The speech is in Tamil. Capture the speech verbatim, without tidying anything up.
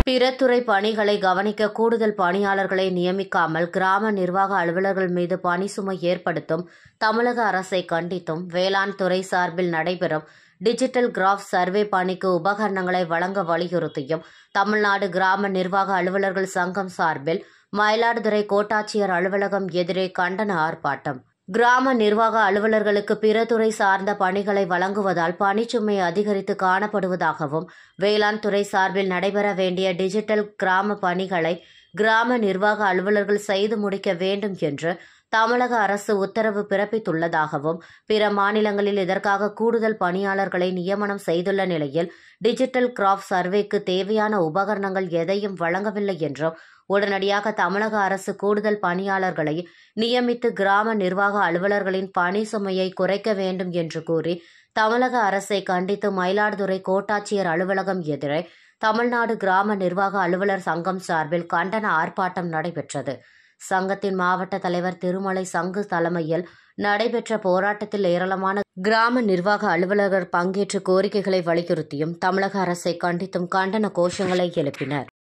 பிற துறை பணிகளை கவனிக்க கூடுதல் பணியாளர்களை நியமிக்காமல் கிராம நிர்வாக அலுவலர்கள் மீது பணி சுமை ஏற்படுத்தும் தமிழக அரசை கண்டித்தும் வேளாண் துறை சார்பில் நடைபெறும் டிஜிட்டல் கிராஃப் சர்வே பணிக்கு உபகரணங்களை வழங்க வலியுறுத்தியும் தமிழ்நாடு கிராம நிர்வாக அலுவலர்கள் சங்கம் சார்பில் மயிலாடுதுறை கோட்டாட்சியர் அலுவலகம் எதிரே கண்டன ஆர்ப்பாட்டம். கிராம நிர்வாக அலுவலர்களுக்கு பிற துறை சார்ந்த பணிகளை வழங்குவதால் பணிச்சுமை அதிகரித்து காணப்படுவதாகவும் வேளாண் துறை சார்பில் நடைபெற வேண்டிய டிஜிட்டல் கிராம பணிகளை கிராம நிர்வாக அலுவலர்கள் செய்து முடிக்க வேண்டும் என்று தமிழக அரசு உத்தரவு பிறப்பித்துள்ளதாகவும் பிற மாநிலங்களில் இதற்காக கூடுதல் பணியாளர்களை நியமனம் செய்துள்ள நிலையில் டிஜிட்டல் கிராஃப் சர்வேக்கு தேவையான உபகரணங்கள் எதையும் வழங்கவில்லை என்றும் உடனடியாக தமிழக அரசு கூடுதல் பணியாளர்களை நியமித்து கிராம நிர்வாக அலுவலர்களின் பணி சுமையை குறைக்க வேண்டும் என்று கூறி தமிழக அரசை கண்டித்து மயிலாடுதுறை கோட்டாட்சியர் அலுவலகம் எதிரே தமிழ்நாடு கிராம நிர்வாக அலுவலர் சங்கம் சார்பில் கண்டன ஆர்ப்பாட்டம் நடைபெற்றது. சங்கத்தின் மாவட்ட தலைவர் திருமலை சங்கு தலைமையில் நடைபெற்ற போராட்டத்தில் ஏராளமான கிராம நிர்வாக அலுவலர்கள் பங்கேற்று கோரிக்கைகளை வலியுறுத்தியும் தமிழக அரசை கண்டித்தும் கண்டன கோஷங்களை எழுப்பினர்.